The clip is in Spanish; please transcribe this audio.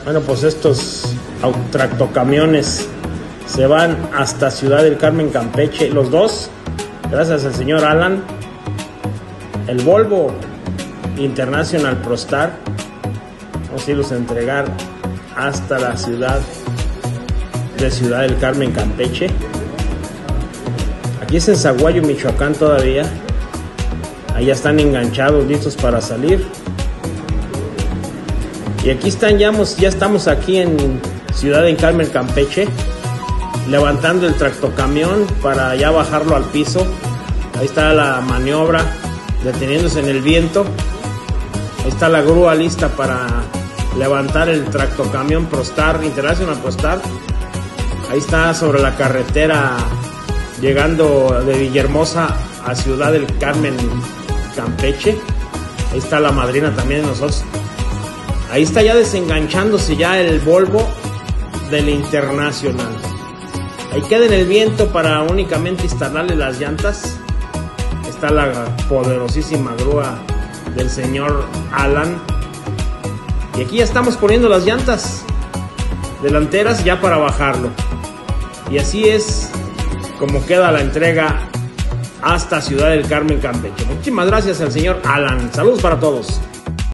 Bueno, pues estos tractocamiones se van hasta Ciudad del Carmen, Campeche, los dos, gracias al señor Alan. El Volvo International ProStar, vamos a irlos a entregar hasta la ciudad de Ciudad del Carmen, Campeche. Aquí es en Zaguayo, Michoacán todavía. Allá están enganchados, listos para salir. Y aquí están, ya estamos aquí en Ciudad del Carmen, Campeche, levantando el tractocamión para ya bajarlo al piso. Ahí está la maniobra, deteniéndose en el viento. Ahí está la grúa lista para levantar el tractocamión ProStar, International ProStar. Ahí está sobre la carretera, llegando de Villahermosa a Ciudad del Carmen, Campeche. Ahí está la madrina también de nosotros. Ahí está ya desenganchándose ya el Volvo del Internacional. Ahí queda en el viento para únicamente instalarle las llantas. Está la poderosísima grúa del señor Alan. Y aquí ya estamos poniendo las llantas delanteras ya para bajarlo. Y así es como queda la entrega hasta Ciudad del Carmen, Campeche. Muchísimas gracias al señor Alan. Saludos para todos.